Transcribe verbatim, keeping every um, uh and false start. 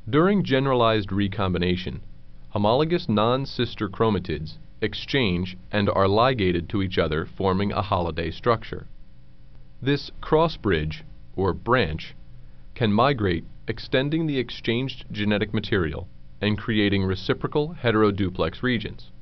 During generalized recombination, homologous non-sister chromatids exchange and are ligated to each other, forming a holiday structure. This cross-bridge, or branch, can migrate, extending the exchanged genetic material and creating reciprocal heteroduplex regions.